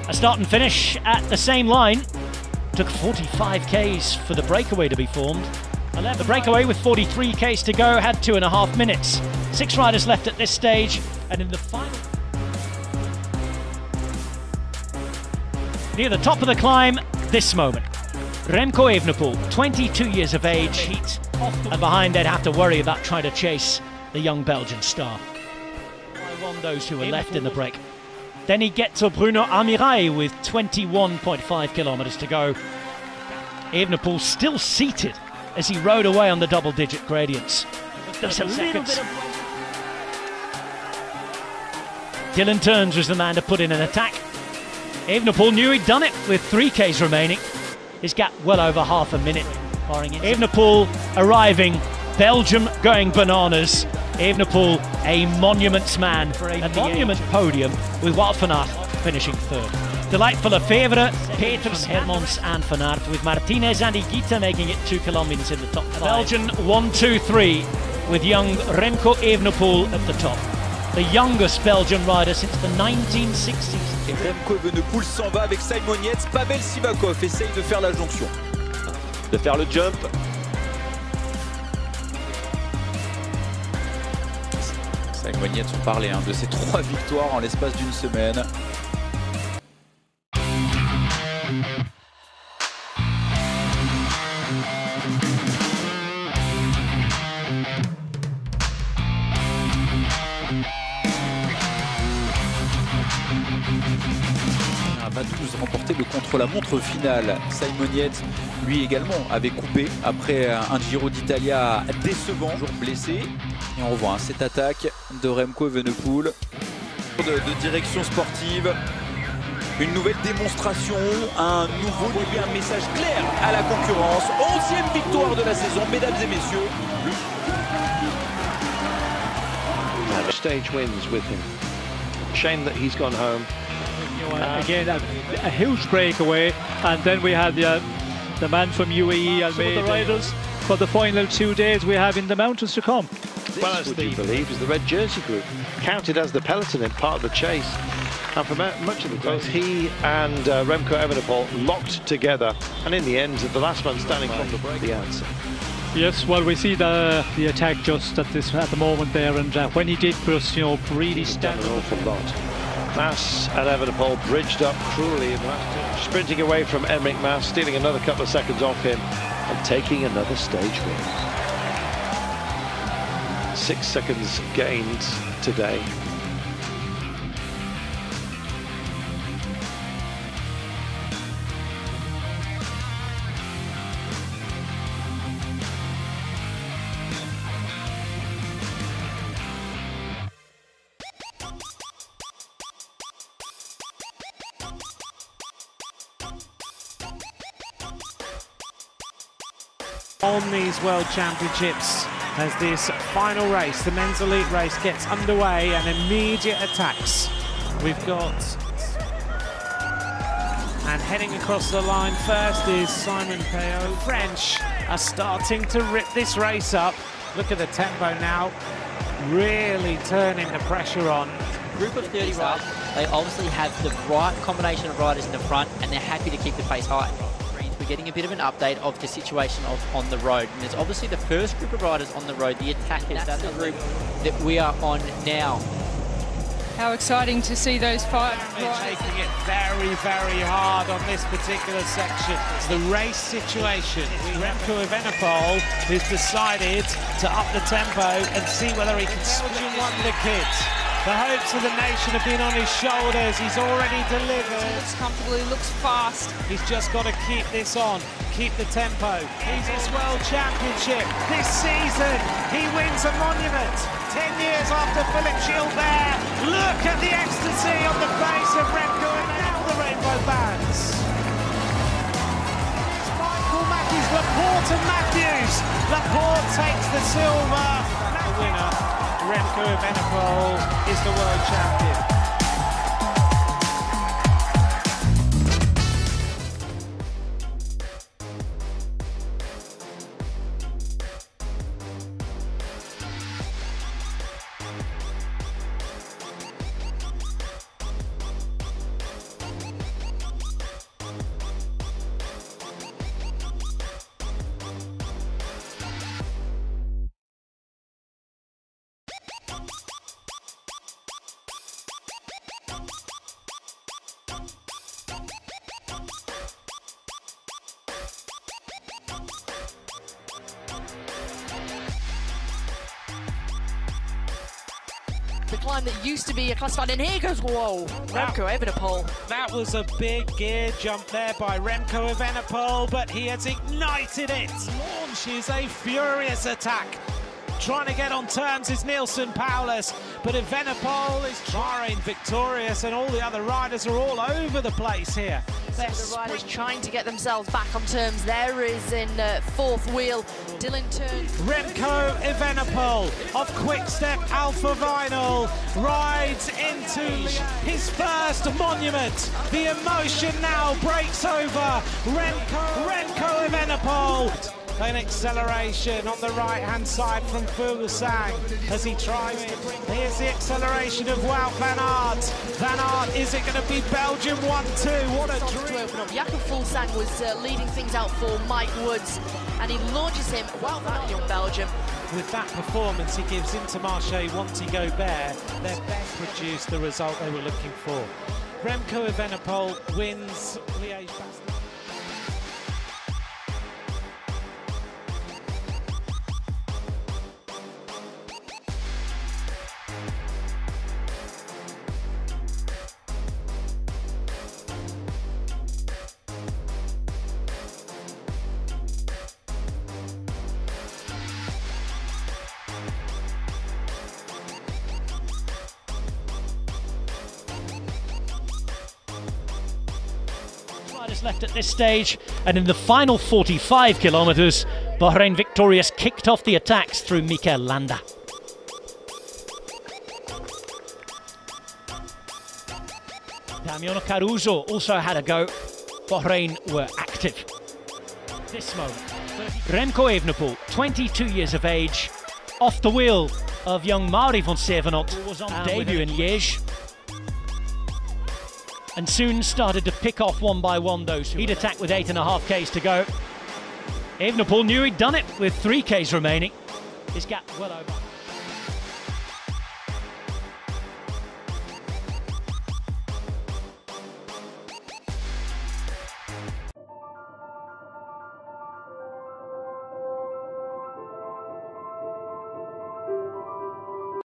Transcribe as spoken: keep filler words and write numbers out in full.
A start and finish at the same line. Took forty-five Ks for the breakaway to be formed. The breakaway with forty-three Ks to go had two and a half minutes. Six riders left at this stage, and in the final... Near the top of the climb, this moment. Remco Evenepoel, twenty-two years of age, heat, and behind they'd have to worry about trying to chase the young Belgian star. By one those who were left in the break. Then he gets to Bruno Amirai with twenty-one point five kilometers to go. Evenepoel still seated as he rode away on the double-digit gradients. Just a little bit of... Dylan Turns was the man to put in an attack. Evenepoel knew he'd done it with three Ks remaining. His gap well over half a minute. Evenepoel arriving, Belgium going bananas. Evenepoel, a monuments man, a monument podium with Wout van Aert finishing third. Delightful Lefevre, Peters, Hermans and Van Aert, with Martinez and Higuita making it two Colombians in the top five. Belgian one two three with young Remco Evenepoel at the top. The youngest Belgian rider since the nineteen sixties. Et Remco Evenepoel s'en va avec Simon Yates. Pavel Sivakov essaye de faire la jonction, de faire le jump. Simon Yates, on parlait hein, de ses trois victoires en l'espace d'une semaine. Va tous remporter le contre-la-montre finale. Simon Yates, lui également, avait coupé après un Giro d'Italia décevant, toujours blessé. Et on revoit hein, cette attaque de Remco Evenepoel. De, de direction sportive, une nouvelle démonstration, un nouveau début, un message clair à la concurrence. onzième victoire de la saison, mesdames et messieurs. Stage wins with him. Shame that he's gone home. Uh, again, a, a huge breakaway, and then we had the, uh, the man from U A E, Almeida, the riders for the final two days we have in the mountains to come. This, well, as would the, you believe, is the red jersey group, counted as the peloton in part of the chase, and for much of the both he and uh, Remco Evenepoel locked together, and in the end, the last man standing from the break, the answer. Yes, well, we see the the attack just at this at the moment there, and uh, when he did just, you know, really stand an awful lot. Mas and Evenepoel bridged up cruelly in the last two, sprinting away from Enric Mas, stealing another couple of seconds off him and taking another stage win. Six seconds gained today. On these World Championships as this final race, the men's elite race, gets underway and immediate attacks. We've got, and heading across the line first is Simon Peyo. French are starting to rip this race up. Look at the tempo now, really turning the pressure on. Group of thirty riders, they obviously have the right combination of riders in the front and they're happy to keep the pace high. We're getting a bit of an update of the situation of on the road, and there's obviously the first group of riders on the road, the attackers. That's the group that we are on now. How exciting to see those five They're riders. taking it very, very hard on this particular section. The race situation. Remco Evenepoel has decided to up the tempo and see whether he can Belgian wonder kids. The hopes of the nation have been on his shoulders. He's already delivered. He looks comfortable, he looks fast. He's just got to keep this on, keep the tempo. He's his World Championship this season. He wins a monument. Ten years after Philippe Gilbert. Look at the ecstasy on the face of Remco and now the rainbow bands. Michael Matthews, Laporte and Matthews. Laporte takes the silver. The winner. Remco Evenepoel is the world champion. time that used to be a classified, and here goes, whoa, Remco Evenepoel. That was a big gear jump there by Remco Evenepoel, but he has ignited it. Launches a furious attack. Trying to get on terms is Nielsen Paulus, but Evenepoel is trying victorious, and all the other riders are all over the place here. They're the riders trying to get themselves back on terms. There is in uh, fourth wheel, Dylan Turns. Remco Evenepoel of Quick-Step Alpha Vinyl rides into his first monument. The emotion now breaks over. Remco, Remco Evenepoel. An acceleration on the right-hand side from Fuglsang as he tries to bring... Here's the acceleration of Wout van Aert. Van Aert, is it going to be Belgium one two? What a dream. Jakob Fuglsang was uh, leading things out for Mike Woods, and he launches him. Wout van Aert on Belgium. With that performance, he gives Intermarché Wanty Gobert their best produced the result they were looking for. Remco Evenepoel wins Liège-Bastogne. Left at this stage, and in the final forty-five kilometres, Bahrain Victorious kicked off the attacks through Mikel Landa. Damiano Caruso also had a go. Bahrain were active. This moment, Remco Evenepoel, twenty-two years of age, off the wheel of young Mauri van Sevenot, who was on debut in Liège, and soon started to pick off one by one those who he'd attack with eight and a half Ks to go. Evenepoel knew he'd done it with three Ks remaining. His gap well over.